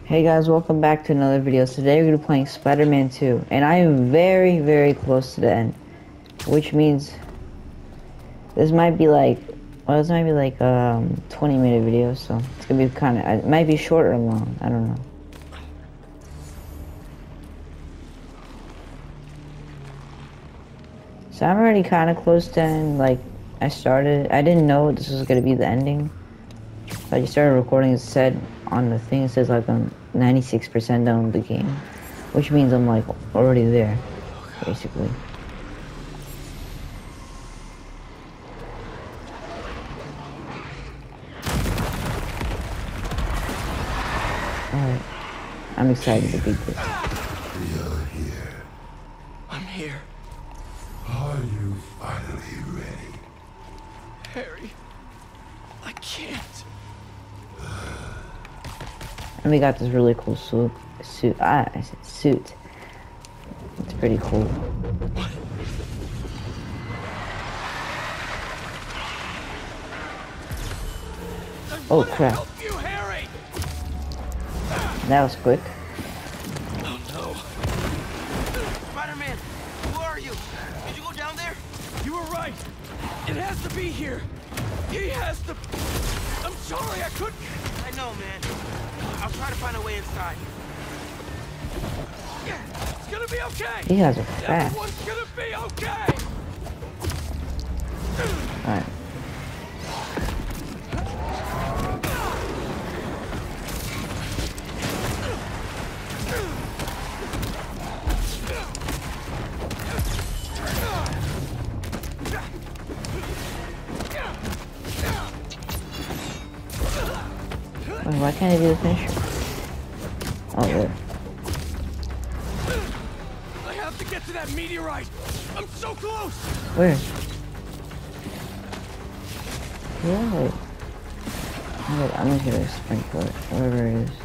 Hey guys, welcome back to another video. So today we're going to be playing Spider-Man 2, and I am very, very close to the end, which means this might be like, well, this might be like 20-minute video, so it's gonna be kind of, it might be short or long, I don't know. So I'm already kind of close to end. Like, I didn't know this was gonna be the ending. So I just started recording. It said on the thing, it says like I'm 96% done with the game, which means I'm like already there, basically. Alright, I'm excited to beat this. You're here. I'm here. Are you finally ready? Harry, I can't. And we got this really cool suit. I said suit. It's pretty cool. Oh crap. Help you, Harry! That was quick. Oh no. Spider-Man, who are you? Did you go down there? You were right. It has to be here. He has to. I'm sorry, I couldn't. I know, man. I'll try to find a way inside. It's gonna be okay. These guys are fast. Everyone's gonna be okay. Alright. Wait, why can't I do the finisher? Oh, there. I have to get to that meteorite. I'm so close. Where? Whoa. I'm just gonna sprinkle it, whatever it is.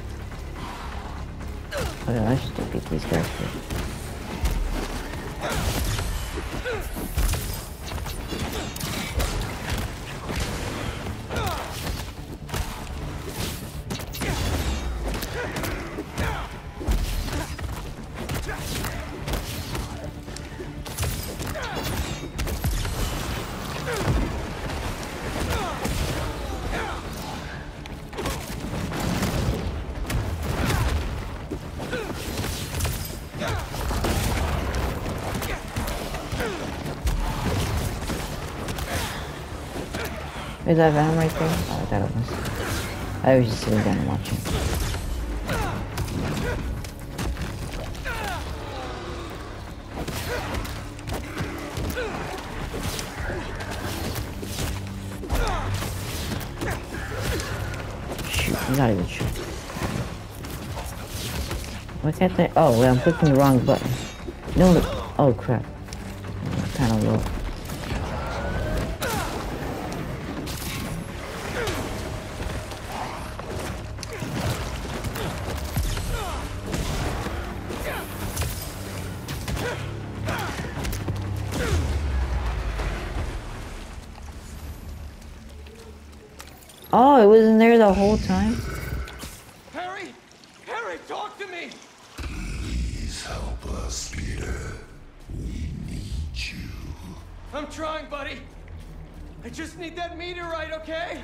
Okay, I should defeat these guys first. Is that Venom right there? Oh, I thought it was. I was just sitting down and watching. Shoot, he's not even shoot. Why can't they? Oh, wait, I'm clicking the wrong button. No, oh crap. Kind of low. Oh, it wasn't there the whole time? Harry! Harry, talk to me! Please help us, Peter. We need you. I'm trying, buddy. I just need that meteorite, okay?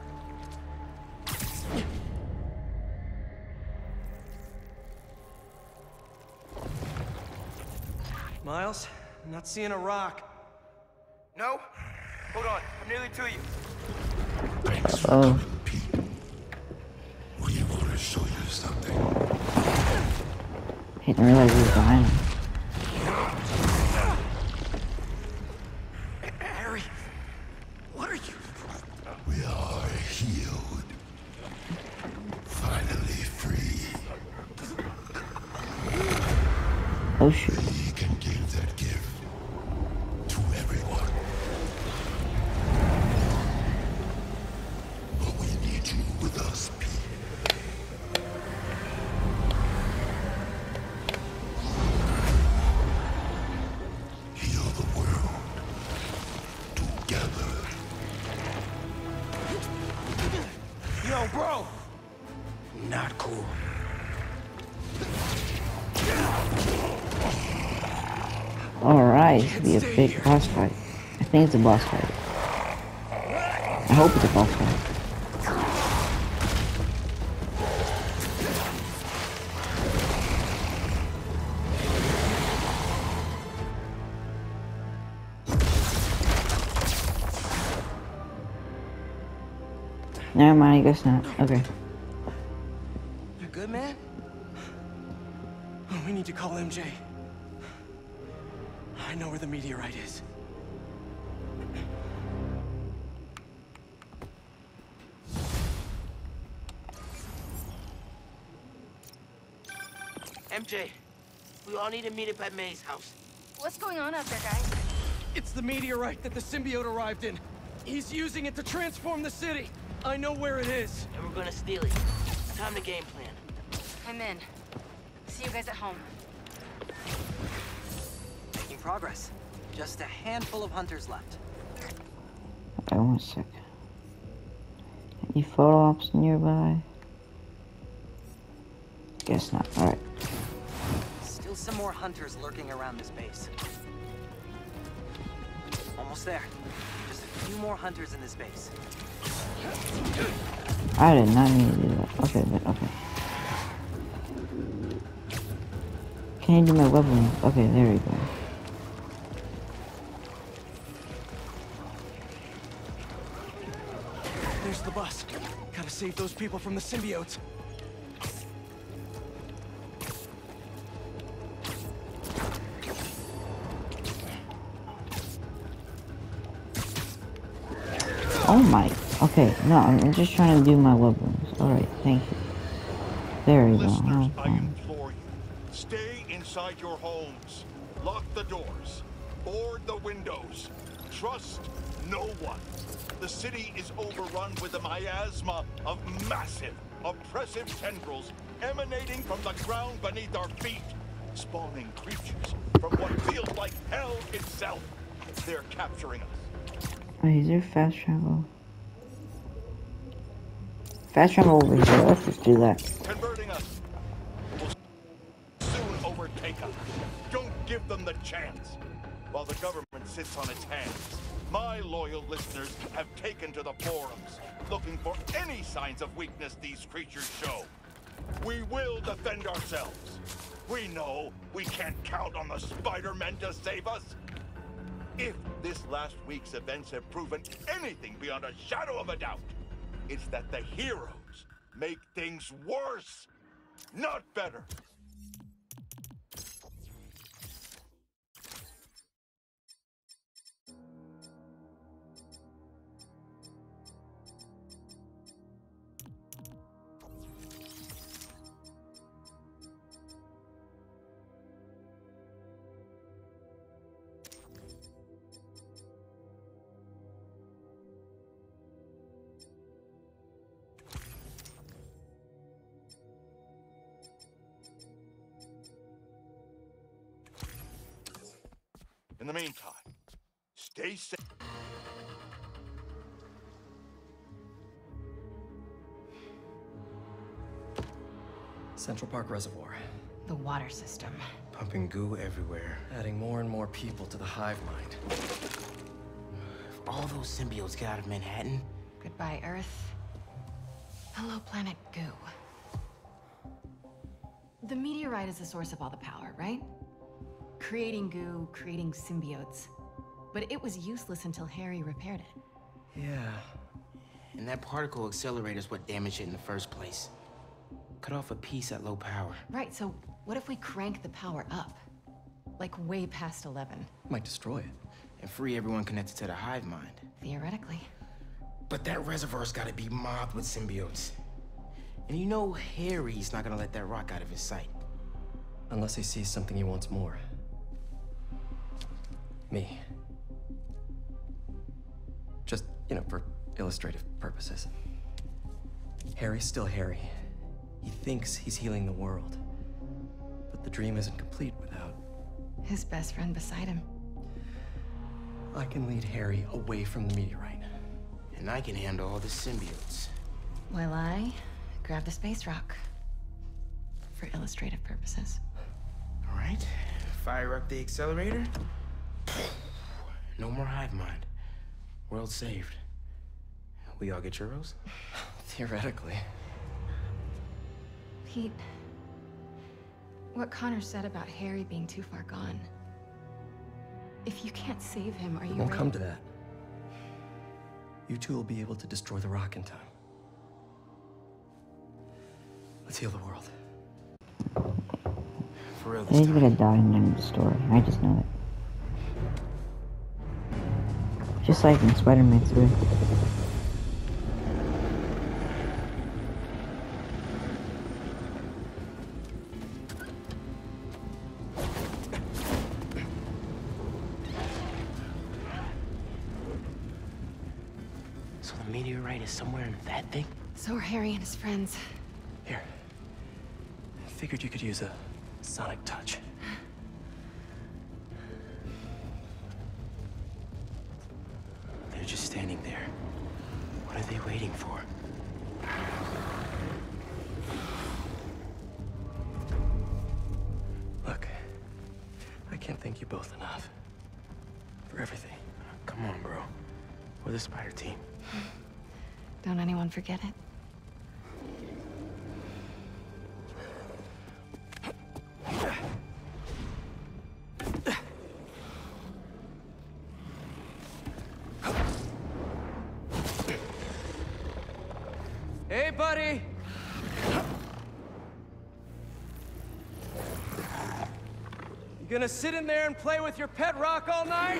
Miles, I'm not seeing a rock. No? Hold on, I'm nearly to you. Thanks for Oh. coming, Pete. We want to show you something. I didn't realize he was behind him. Harry, what are you? We are healed. Finally free. Oh shoot. We can give that gift to everyone. But we need you with us, Pete. Heal the world. Together. Yo, bro! Not cool. fight to be a big boss fight. I think it's a boss fight. I hope it's a boss fight. Never mind, I guess not. Okay. You good, man? Oh, we need to call MJ. I know where the meteorite is. MJ, we all need to meet up at May's house. What's going on out there, guys? It's the meteorite that the symbiote arrived in. He's using it to transform the city. I know where it is. And we're gonna steal it. Time to game plan. I'm in. See you guys at home. Making progress. Just a handful of hunters left. Okay, 1 second. Any photo ops nearby? Guess not. Alright. Still some more hunters lurking around this base. Almost there. Just a few more hunters in this base. I did not mean to do that. Okay, but okay. Can you do my weapon? Okay, there we go. There's the bus. Gotta save those people from the symbiotes. Oh my. Okay, no, I'm just trying to do my weapons. Alright, thank you. There we go. Listeners, I Okay. implore you, stay inside your homes. Lock the doors. Board the windows. Trust no one. The city is overrun with a miasma of massive, oppressive tendrils emanating from the ground beneath our feet, spawning creatures from what feels like hell itself. They're capturing us. Wait, is there fast travel? Fast travel over here. Let's just do that. Converting us will soon overtake us. Don't give them the chance. While the government sits on its hands, my loyal listeners have taken to the forums, looking for any signs of weakness these creatures show. We will defend ourselves. We know we can't count on the Spider-Men to save us. If this last week's events have proven anything beyond a shadow of a doubt, it's that the heroes make things worse, not better. In the meantime, stay safe. Central Park Reservoir. The water system. Pumping goo everywhere. Adding more and more people to the hive mind. If all those symbiotes get out of Manhattan, Goodbye, Earth. Hello, planet Goo. The meteorite is the source of all the power, right? Creating goo, creating symbiotes. But it was useless until Harry repaired it. Yeah. and that particle accelerator's what damaged it in the first place. Cut off a piece at low power. Right, so what if we crank the power up? Like way past 11? Might destroy it. And free everyone connected to the hive mind. Theoretically. But that reservoir's gotta be mobbed with symbiotes. And you know Harry's not gonna let that rock out of his sight. Unless he sees something he wants more. Me. Just, for illustrative purposes. Harry's still Harry. He thinks he's healing the world. But the dream isn't complete without... His best friend beside him. I can lead Harry away from the meteorite. And I can handle all the symbiotes. While I grab the space rock. For illustrative purposes. All right, fire up the accelerator. No more hive mind. World saved. We all get churros? Theoretically. Pete, what Connor said about Harry being too far gone. If you can't save him, are you It won't ready? come to that. You two will be able to destroy the rock in time. Let's heal the world. For real I this think we're gonna time. die in the story. I just know it. Just like in Spider-Man 3. So the meteorite is somewhere in that thing? So are Harry and his friends. Here. I figured you could use a sonic touch. They're just standing there. What are they waiting for? Look, I can't thank you both enough. For everything. Come on, bro. We're the Spider team. Don't anyone forget it. Hey, buddy! You gonna sit in there and play with your pet rock all night?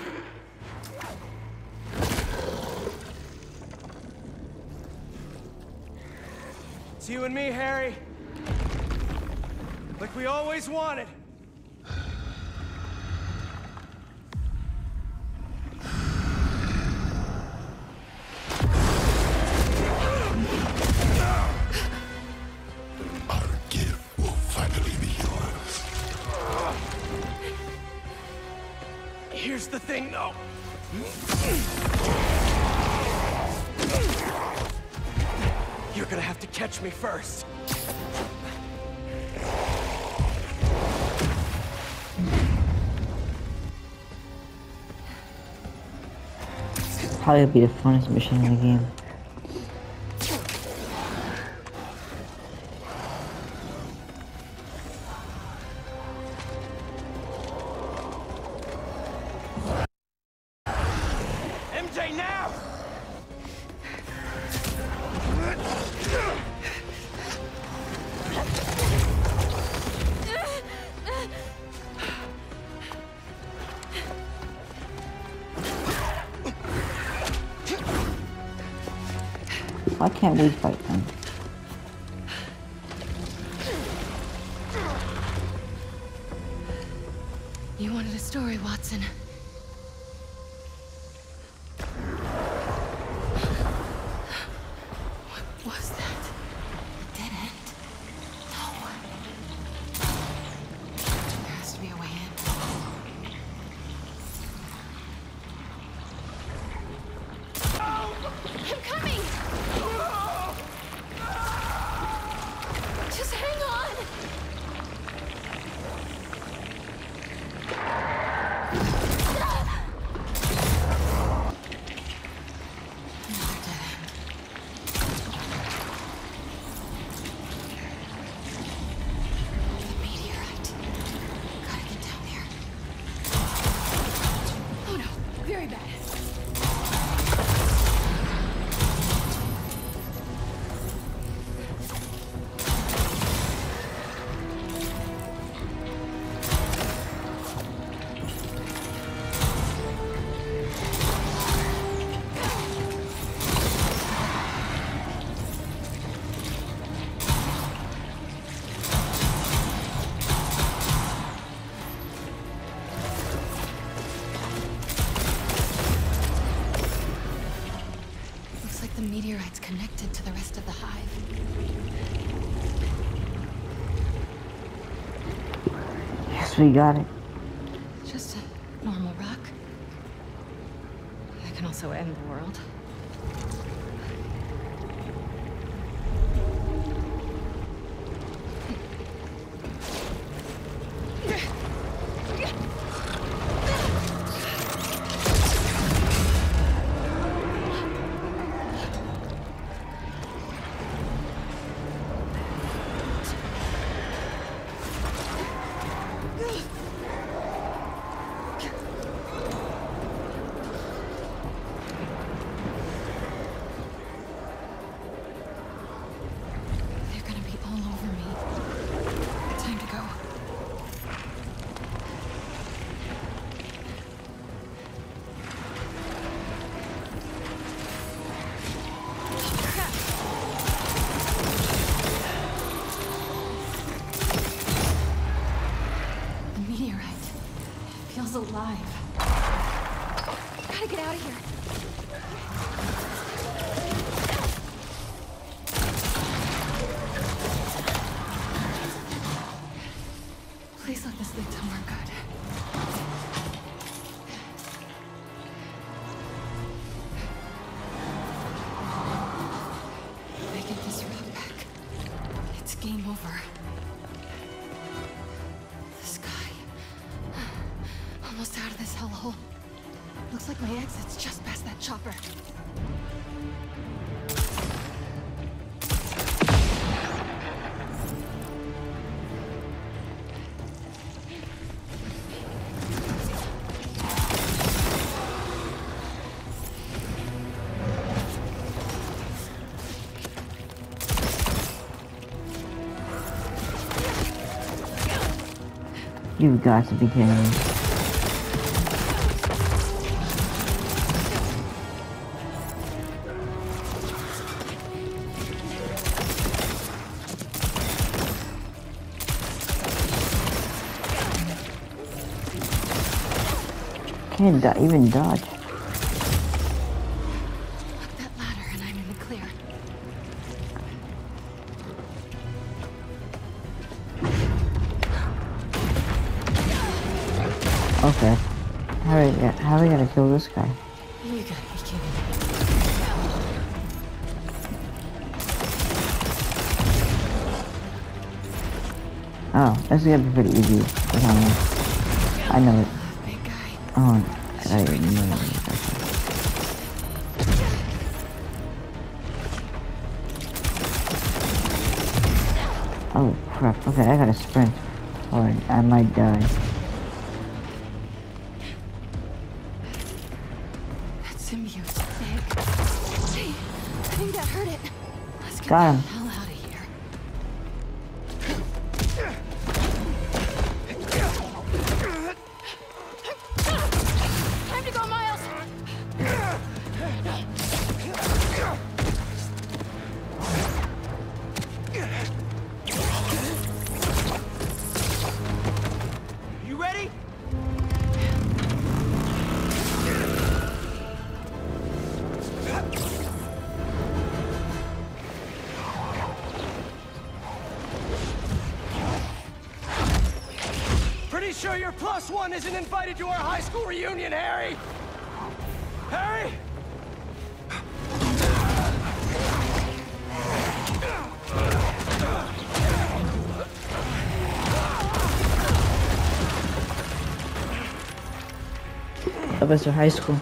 It's you and me, Harry. Like we always wanted. Our gift will finally be yours. Here's the thing, though. You're gonna have to catch me first. Probably be the funnest mission in the game. MJ, now! Why can't we fight them? You wanted a story, Watson. What was that? A dead end? No. There has to be a way in. I'm coming! Just hang on! Another dead end. The meteorite. Gotta get down there. Oh no, very bad. Looks like the meteorite's connected to the rest of the hive. Yes, we got it. Just a normal rock. That can also end the world. alive. Gotta get out of here. Please let this lead somewhere good. If I get this rock back, it's game over. The sky. Almost out of this hellhole. Looks like my exit's just past that chopper. You've got to be kidding me. Can't even dodge. Up that ladder and I'm in the clear. Okay. How are we gonna kill this guy? You gotta be kidding me. Oh, this is gonna be pretty easy. I know it. Big guy. Oh, I didn't know that. Oh crap, okay, I gotta sprint. Or I might die. That symbiote's big. Hey, I think that hurt it. Let's get Got him. the hell out of here. Time to go, Miles! You ready? Pretty sure your +1 isn't invited to our high school reunion, Harry! Harry! That was their high school.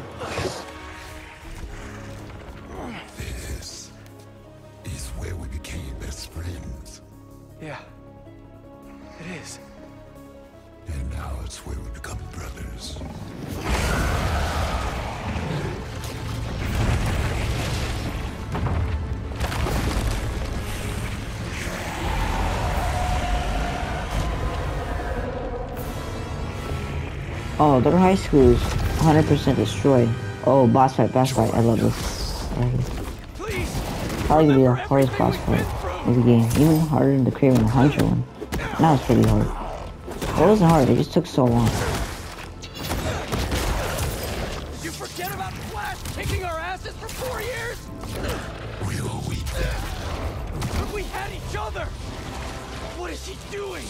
This is where we became best friends. Yeah, it is. And now it's where we become brothers. Oh, their high school is 100% destroyed. Oh, boss fight, I love this. Please! Probably gonna be the hardest boss fight of the game. Even harder than the Kraven the Hunter one. That was pretty hard. It wasn't hard, it just took so long. Did you forget about Flash kicking our asses for 4 years? We were weak. But we had each other! What is he doing?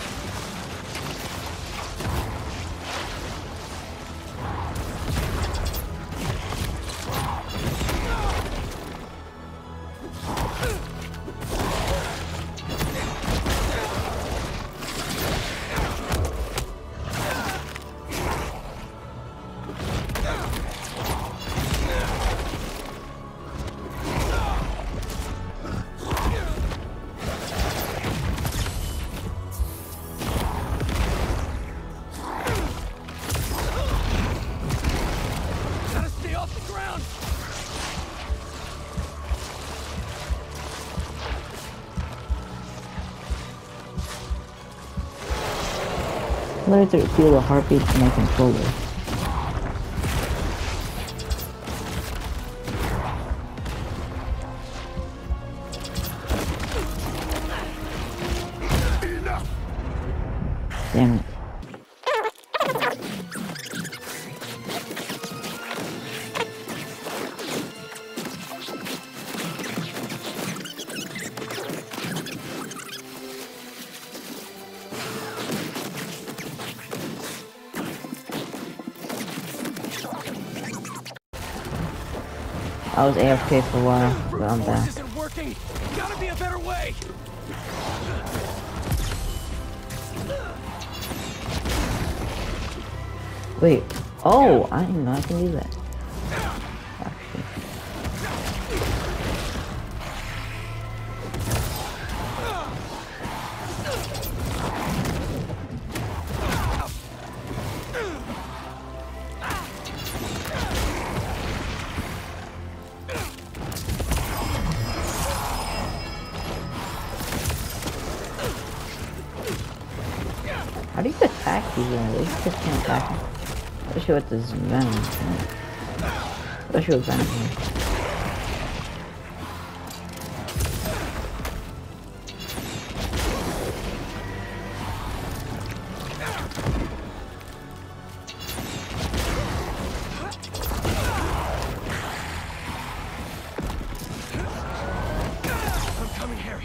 Gotta stay off the ground! Let me feel the heartbeat in my controller. Damn it. I was AFK for a while, but I'm back. This isn't working. Gotta be a better way. Wait. Oh, I didn't know I can do that. Actually. How do you attack these guys? They just can't attack them. Especially with this venom. Especially with venom. I'm coming, Harry.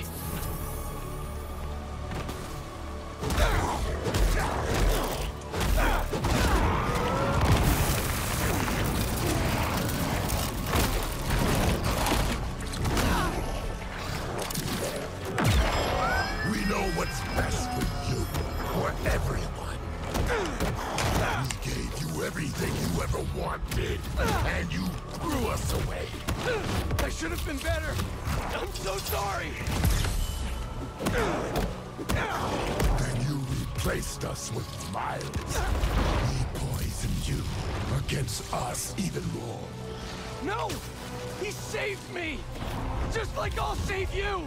We know what's best for you, for everyone. We gave you everything you ever wanted, and you threw us away. I should have been better. I'm so sorry. Then you replaced us with Miles. He poisoned you against us even more. No! He saved me! Just like I'll save you!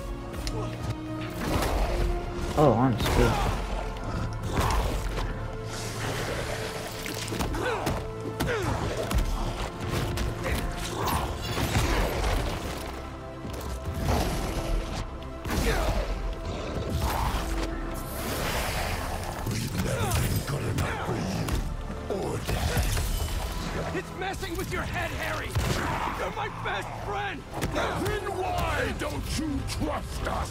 Oh, I'm scared. We've never been good enough for you or Dad. It's messing with your head, Harry! You're my best friend! Then why don't you trust us?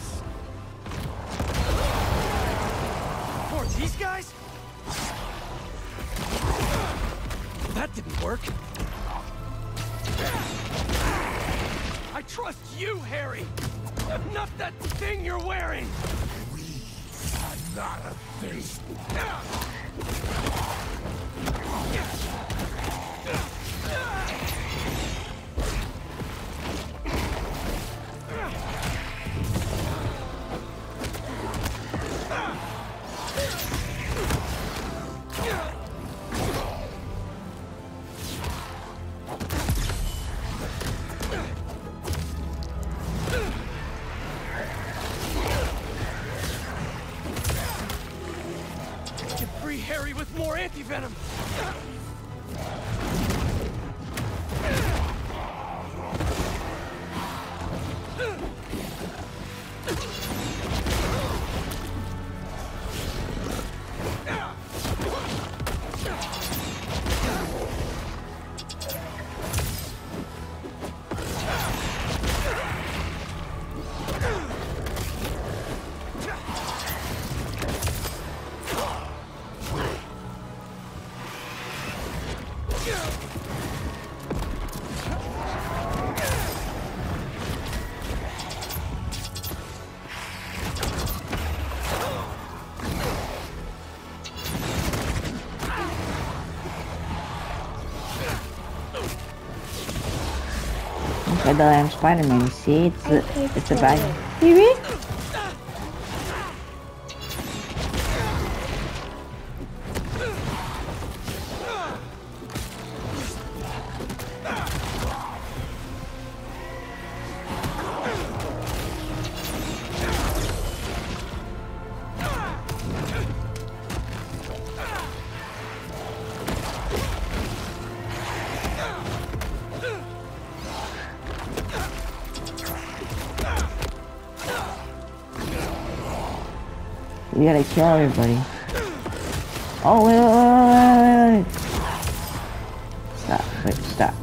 For these guys? That didn't work. I trust you, Harry! Not that thing you're wearing! We are not a thing. Get free Harry with more anti-venom! Look at I'm Spider-Man. You see, it's a bag. You read? We gotta kill everybody. Oh, wait. Stop, wait, stop.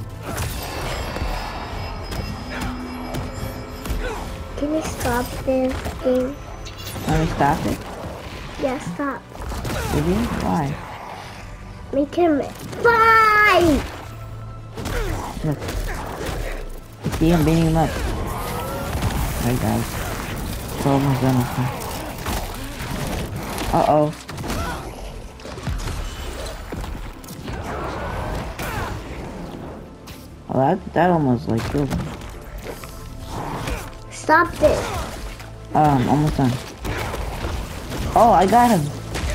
Can you stop this game? Let me stop it? Yeah, stop. Did you? Why? Make him fly! Look. See, I'm beating him up. Alright, guys. Throw my gun up here. Uh-oh. Oh, that almost, like, killed him. Stop this. Almost done. Oh, I got him.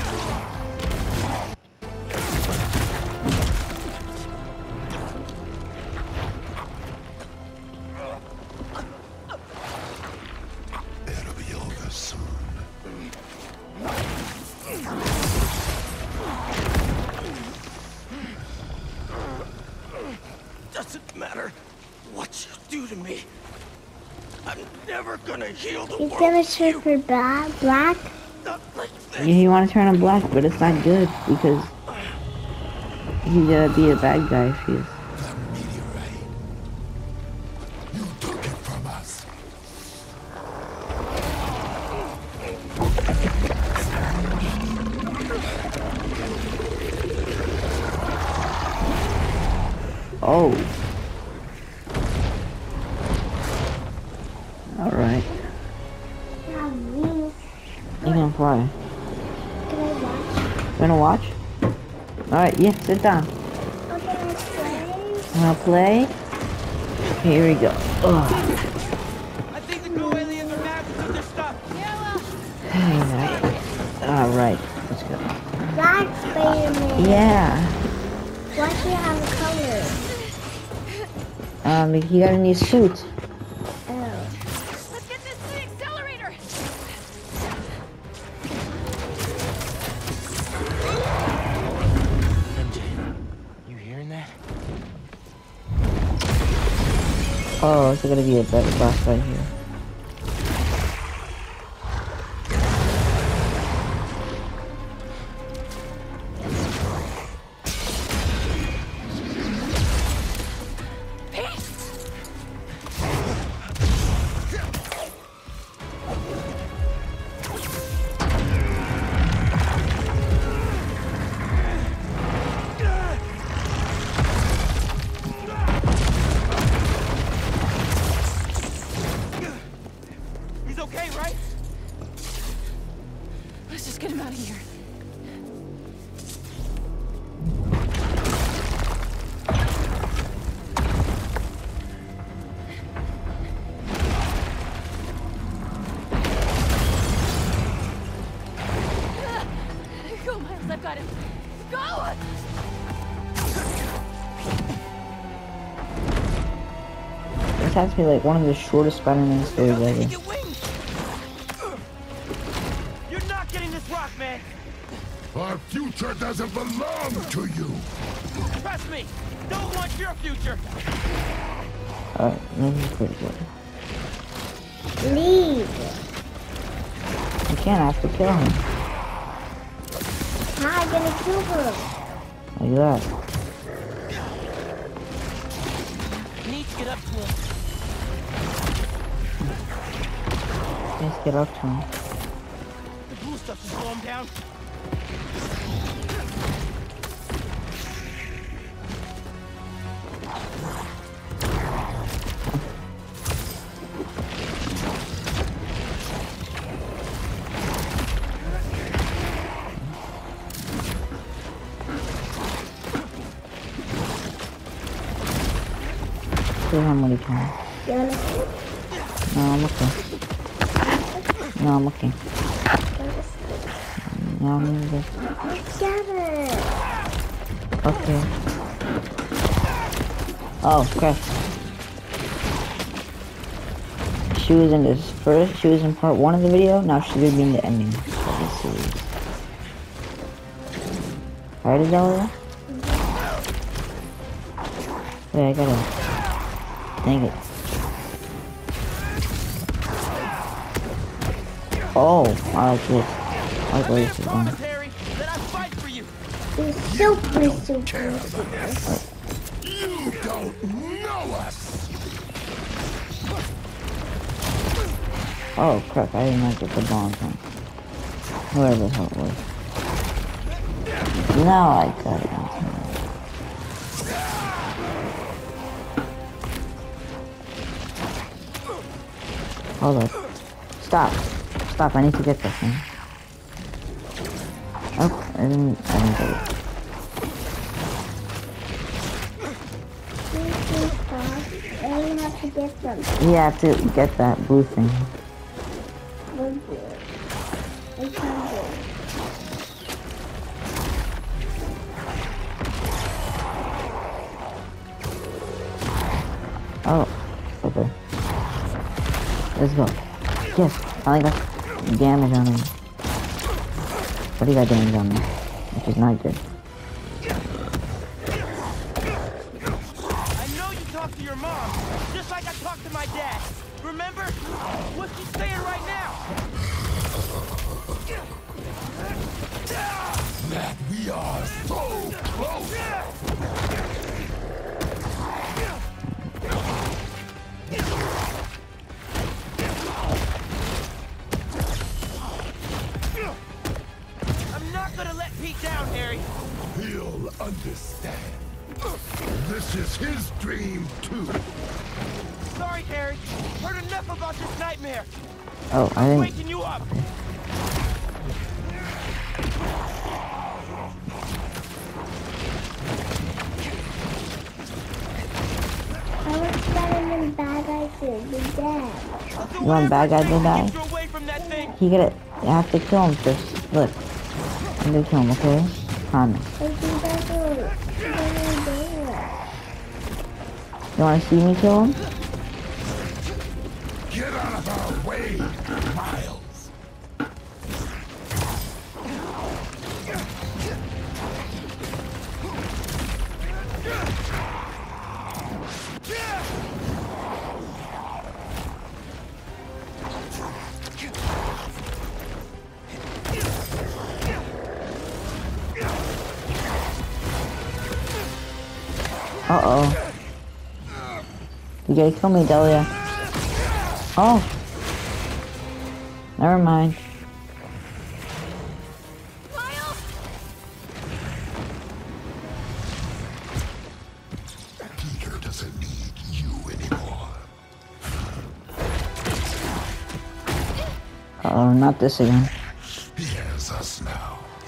It'll be over soon. Doesn't matter what you do to me. I'm never gonna heal the You world. gonna turn for black? Not like this. Yeah, you want to turn him black, but it's not good because he's gonna be a bad guy if he is. The meteorite. You took it from us. Oh. Alright. Yeah, me. You can fly. Can I watch? You wanna watch? Alright, yeah, sit down. I'm gonna play. Wanna play? Here we go. Ugh. I think the Go aliens are mad with their stuff. Alright, let's go. Black Spider-Man. Yeah. Why do you have a color? He got a new suit. Oh. Let's get this to the accelerator! MJ, you hearing that? Oh, it's gonna be a better boss right here. He's okay, right? Let's just get him out of here. Go, Miles, I've got him. Go! This has to be like one of the shortest Spider-Man stories ever. Get wings. You're not getting this rock, man. Our future doesn't belong to you. Trust me. Don't want your future. Alright, this is pretty good. Leave. You can't have to kill him. How am I gonna kill him? Like that. Need to get up to him. Let's get up to him. The blue stuff to slow him down. Kill him when he can. You wanna sleep? No, I'm okay. No, I'm okay. No, I'm good. Together. Okay. Oh, crap. She was in this first, she was in part 1 of the video, now she's gonna be in the ending of the series. Alright, is that all? Wait, I gotta... Dang it. Oh, I like this. I like where this is going. Harry, that I fight for you. He's super, super. You don't know us. Oh crap, I didn't like get the bombs on. Whatever the hell it was. Now I got it. Hold up. Stop. Stop, I need to get this thing. Oh, I didn't get it. I don't have to get them. You have to get that blue thing. I can't do it. Oh, okay. Let's go. Yes, I got damage on him. But he got damage on me, which is not good. I know you talked to your mom, just like I talked to my dad. Remember? What's she saying right now? That we are so close. I'm not gonna let Pete down, Harry. He'll understand. This is his dream, too. Sorry, Harry. Heard enough about this nightmare. Oh, I didn't. Waking you up. I was better than bad guys to be dead. You want bad guy to die? Get you away from that thing. You gotta, you have to kill him first. Look. I'm gonna kill him, okay? Promise. I think that's what You wanna see me kill him? Get out of our way, Miles. Uh-oh. You gotta kill me, Delia. Oh. Never mind. Peter doesn't need you anymore. Uh-oh, not this again. He has us now.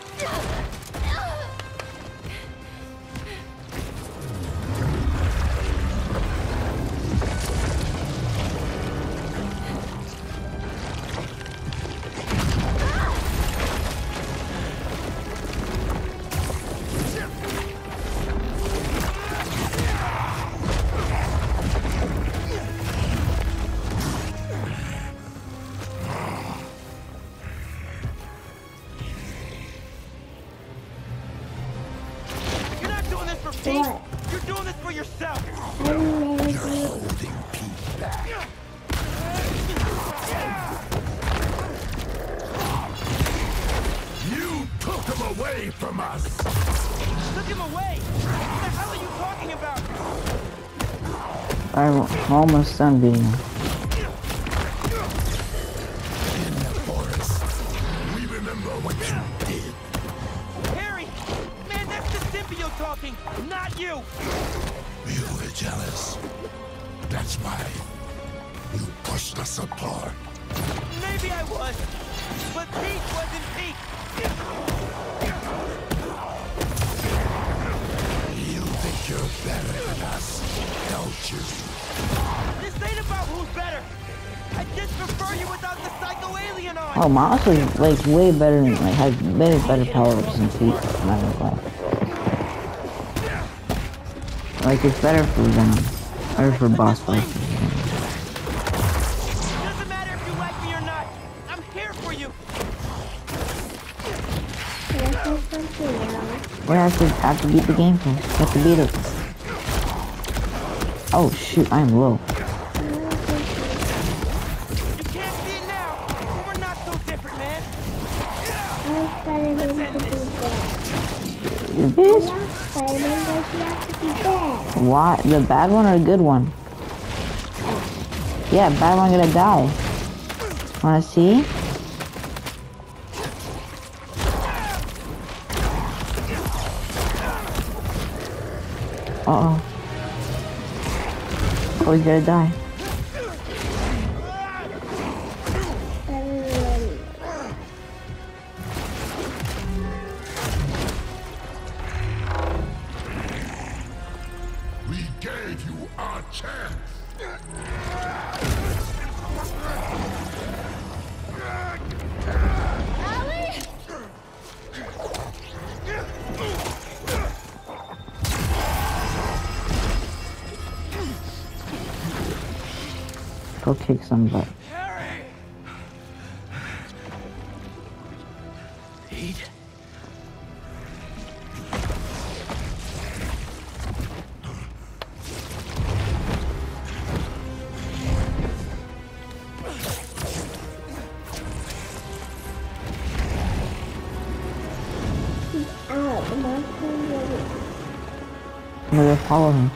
You're not doing this for Pete. What? You're doing this for yourself. You're holding Pete back. You took him away from us. Took him away. What the hell are you talking about? I'm almost done beating him. In the forest, we remember what you did. Harry! Man, that's the symbiote talking, not you! You were jealous. That's why you pushed us apart. Maybe I was, but Pete wasn't Pete. You think you're better than us, don't you? This ain't about who's better. I just prefer you without the psycho alien on. Oh, Miles is like way better than, like, has way better powers than Pete. Not gonna lie. Like, it's better for them. Better for boss fights. Doesn't matter if you like me or not. I'm here for you. We have to beat the game first. We have to beat it. Oh shoot, I'm low. You can't see it now, but we're not so different, man. I was better than to be dead. You bitch. Better than you have to be dead. Why? The bad one or the good one? Yeah, bad one gonna die. Wanna see? Uh-oh. Oh, he's gonna die. gave you a chance. Go kick some butt. Pete? I'm gonna follow him.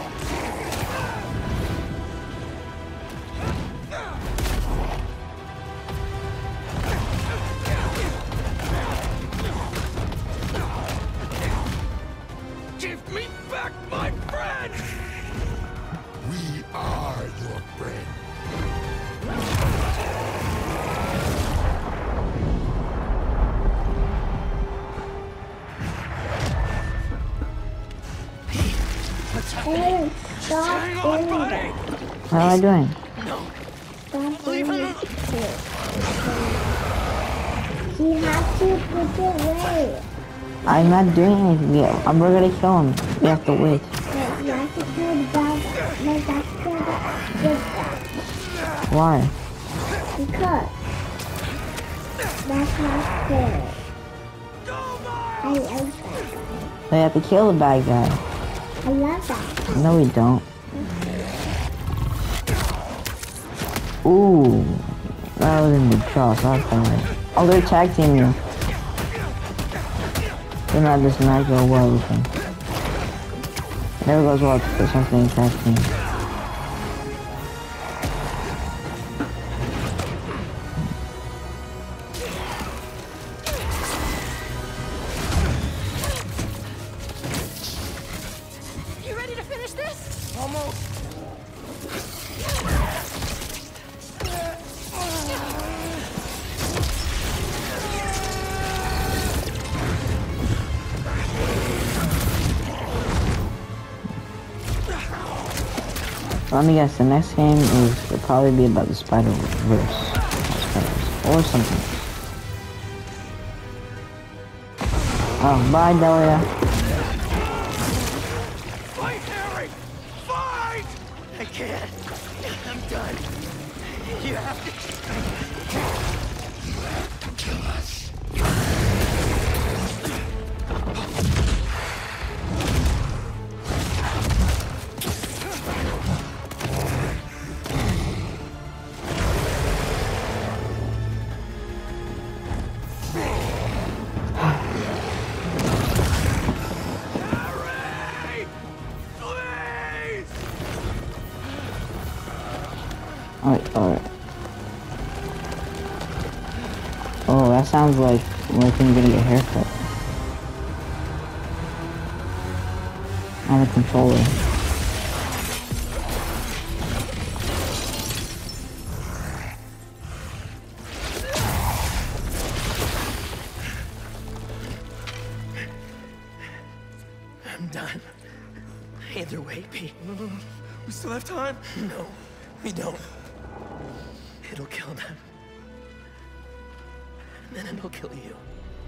Give me back my friend! We are your friend. Hey, stop doing that. What am I doing? Stop doing that. You have to put it away. I'm not doing anything yet. We're gonna kill him. We have to wait. But you have to kill the bad guy. No, that's kill the good guy. Why? Because that's not fair. I like that. We have to kill the bad guy. I love that. No, we don't. Ooh. That was in the cross. That's fine. Oh, they're tag teaming you. They're not just not go well with him. It never goes well for something tag team. You ready to finish this? Almost. Let me guess, the next game will probably be about the Spider-Verse. Or something. Oh, bye, Delia. Fight, Harry! Fight! I can't. I'm done. You have to Kill us. Alright. Oh, that sounds like I'm gonna get a haircut. On the controller. I'm done. Either way, Pete. We still have time? No, we don't. It'll kill them. And then it'll kill you.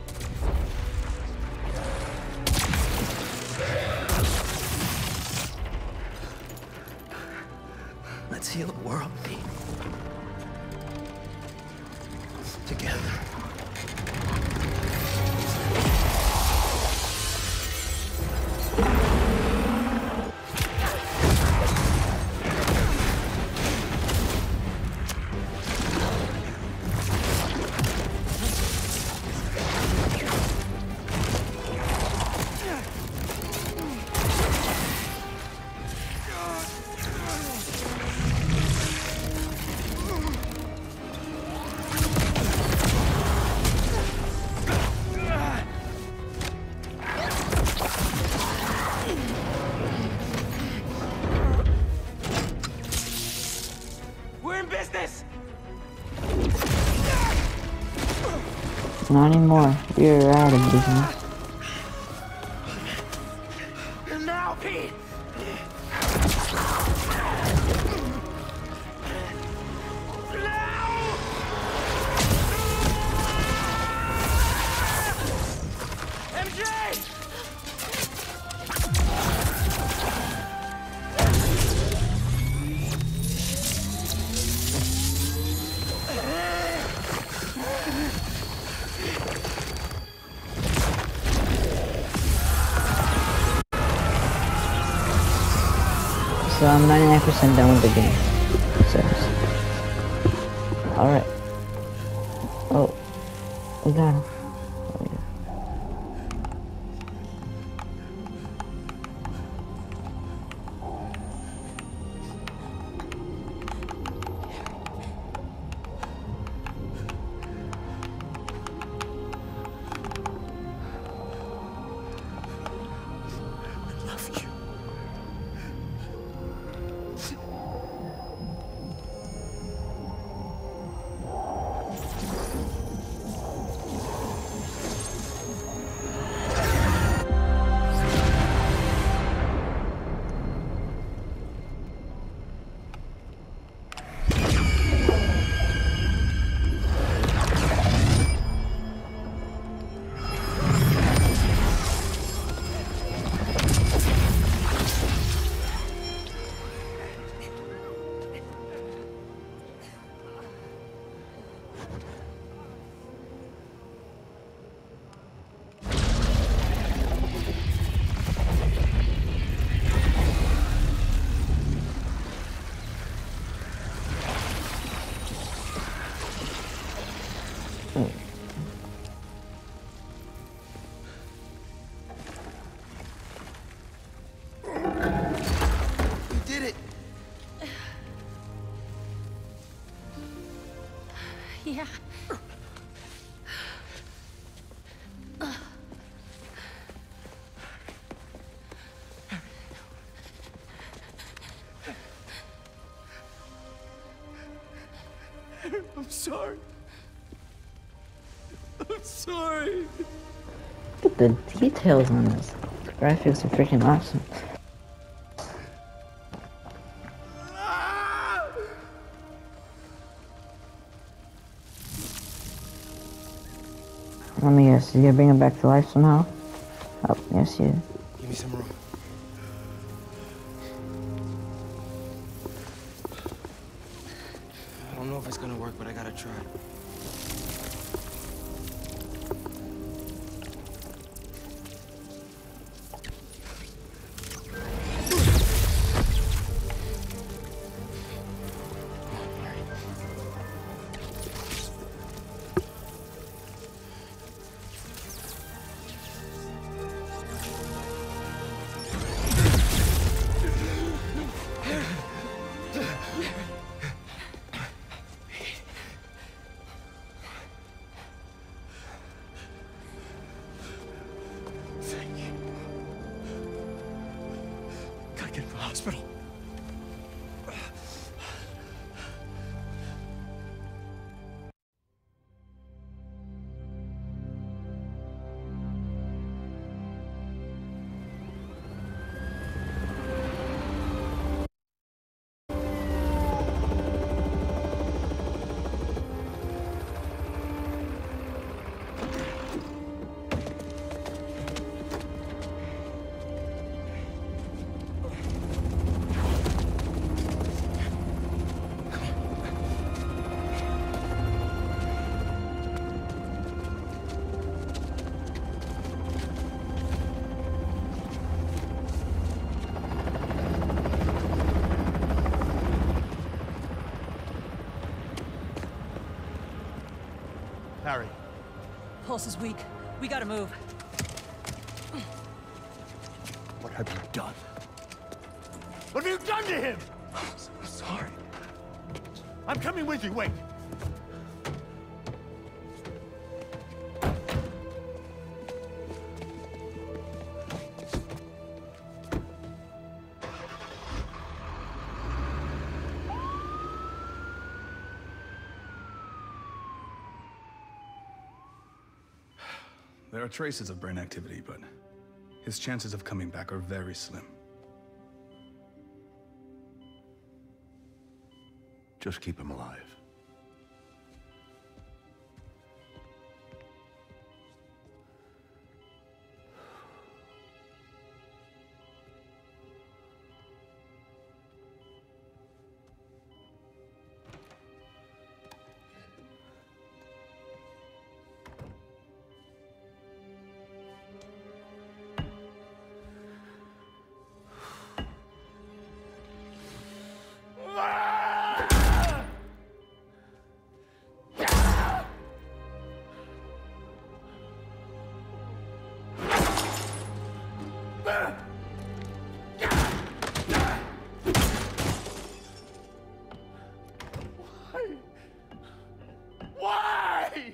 Let's heal the world, Pete. Together. Not anymore. You're out of business. And now, Pete! So I'm 99% done with the game. So, alright. Oh, we got him. Yeah. I'm sorry. I'm sorry. Look at the details on this. The graphics are freaking awesome. Let me guess, did you bring him back to life somehow? Oh, yes you did. Give me some room. I don't know if it's gonna work, but I gotta try. Hospital. Harry. Pulse is weak. We gotta move. What have you done? What have you done to him? I'm sorry. I'm coming with you, wait. There are traces of brain activity, but his chances of coming back are very slim. Just keep him alive. Why?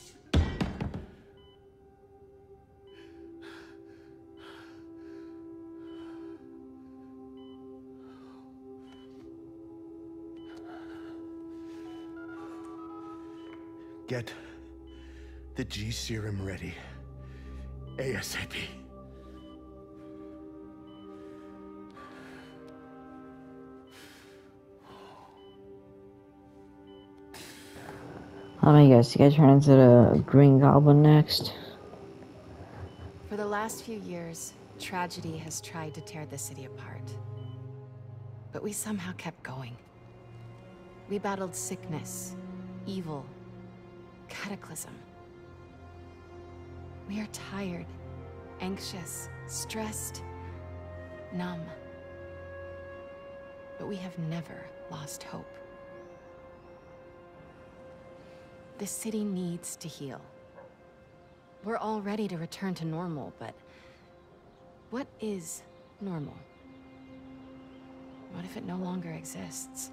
Get the G serum ready. ASAP. How many guys? You guys turn into the Green Goblin next? For the last few years, tragedy has tried to tear the city apart. But we somehow kept going. We battled sickness, evil, cataclysm. We are tired, anxious, stressed, numb. But we have never lost hope. The city needs to heal. We're all ready to return to normal, but what is normal? What if it no longer exists?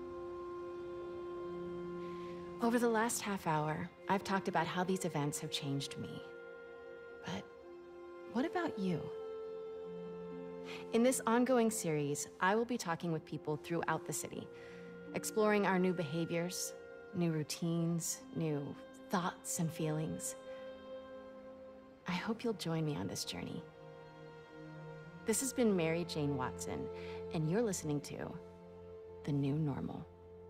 Over the last half hour, I've talked about how these events have changed me. But what about you? In this ongoing series, I will be talking with people throughout the city, exploring our new behaviors, new routines, new thoughts and feelings. I hope you'll join me on this journey. This has been Mary Jane Watson, and you're listening to The New Normal.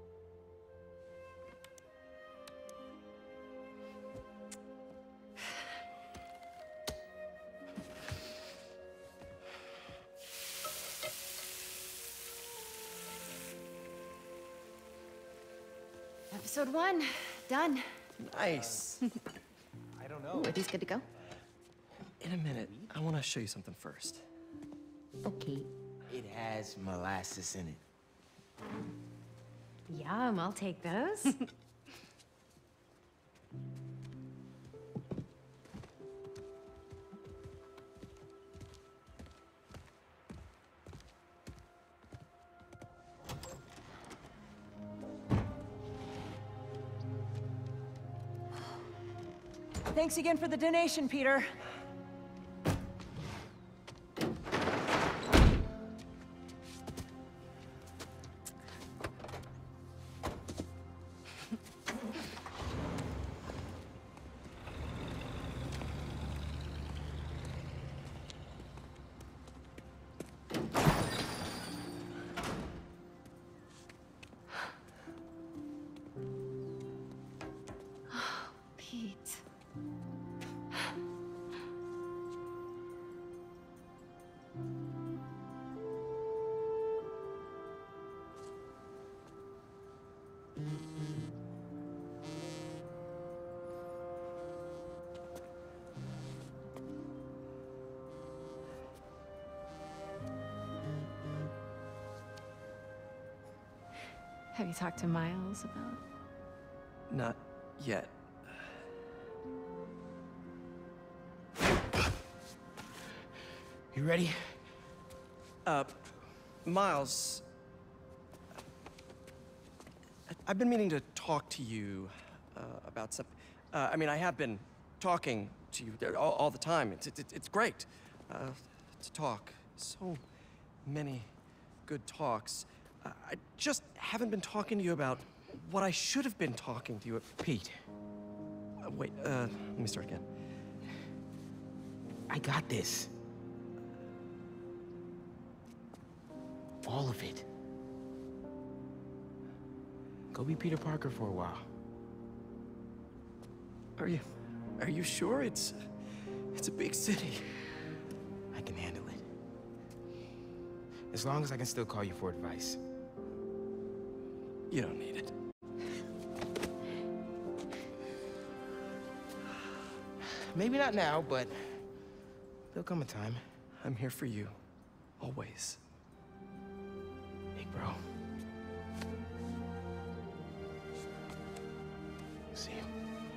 Episode 1, done. Nice. I don't Ooh, are these good to go? In a minute, I want to show you something first. Okay. It has molasses in it. Yum, I'll take those. Thanks again for the donation, Peter. Pete. Have you talked to Miles about? Not yet. You ready? Miles. I've been meaning to talk to you about something. I mean, I have been talking to you all the time. It's great to talk. So many good talks. I just haven't been talking to you about what I should have been talking to you about. Pete. Wait, let me start again. I got this. All of it. Go be Peter Parker for a while. Are you sure? It's a big city. I can handle it. As long as I can still call you for advice. You don't need it. Maybe not now, but there'll come a time. I'm here for you. Always. Big bro. See you.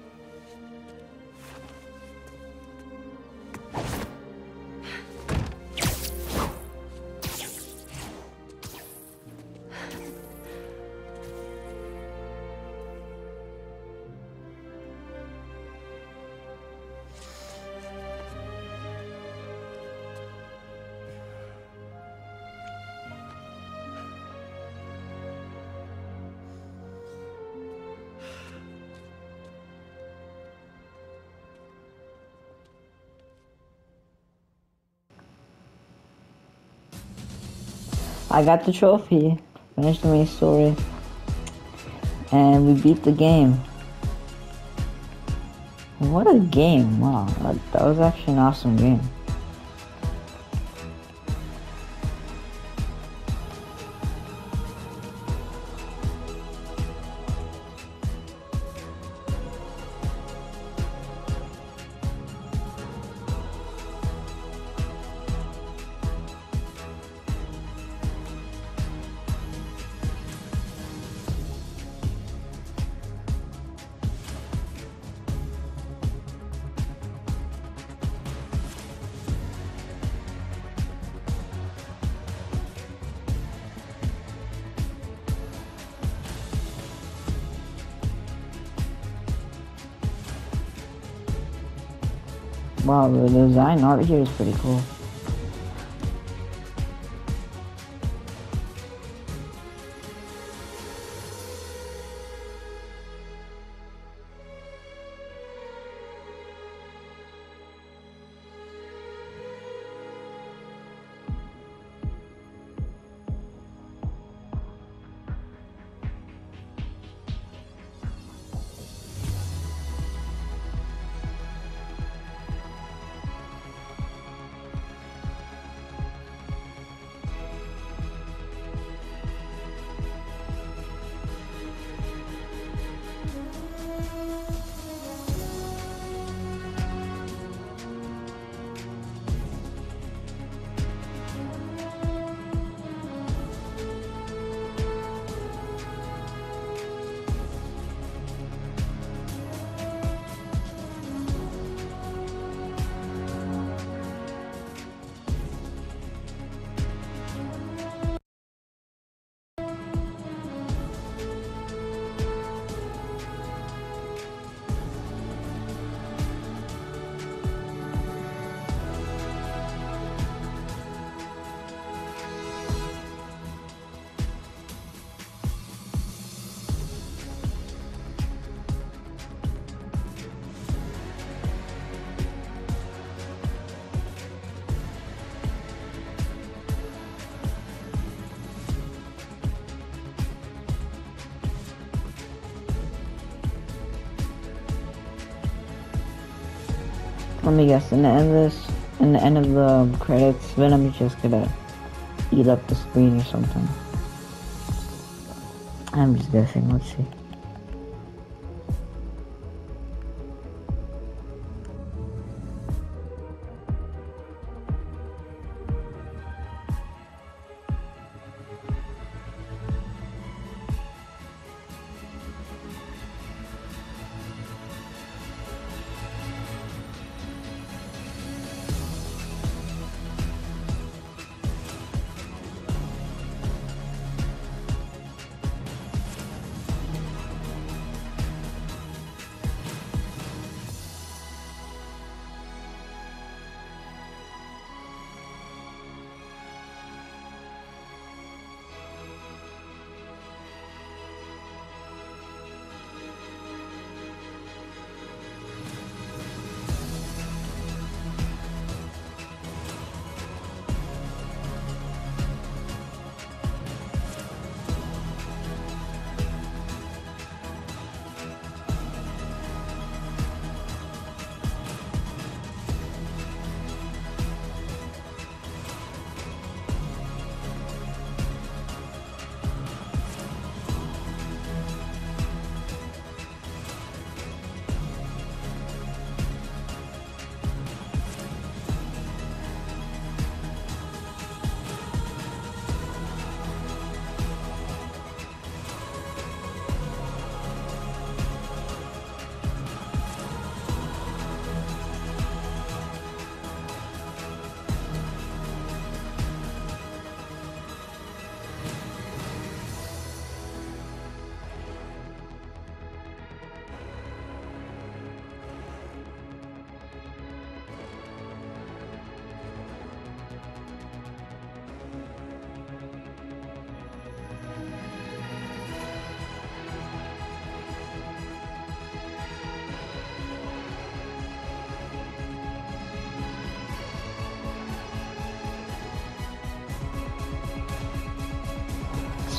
I got the trophy, finished the main story, and we beat the game. What a game, wow, that was actually an awesome game. Wow, the design art here is pretty cool. Let me guess, in the end of the credits, Venom is just gonna eat up the screen or something. I'm just guessing, let's see.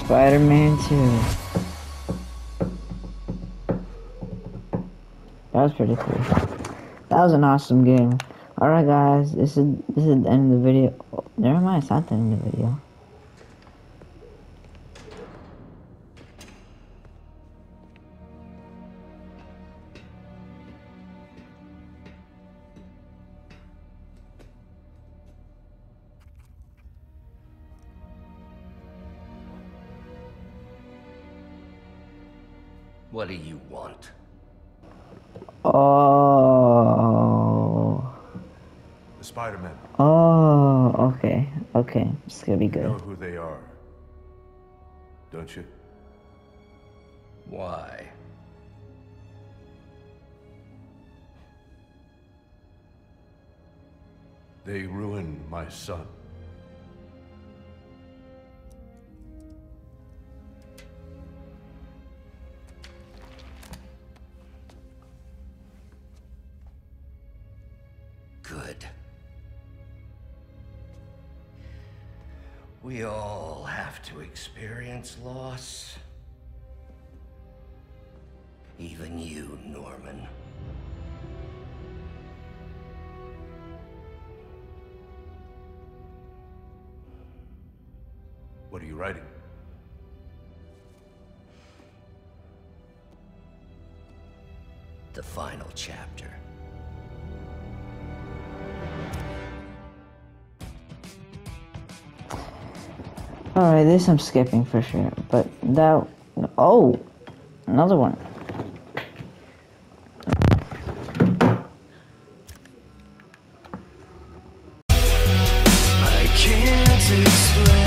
Spider-Man 2. That was pretty cool. That was an awesome game. Alright guys, this is the end of the video. Oh, never mind, it's not the end of the video. What do you want? Oh. The Spider-Man. Oh, okay. Okay. It's gonna be You good. know who they are, don't you? Why? They ruined my son. Good. We all have to experience loss. Even you, Norman. What are you writing? The final chapter. Alright, this I'm skipping for sure. But that... Oh! Another one. I can't explain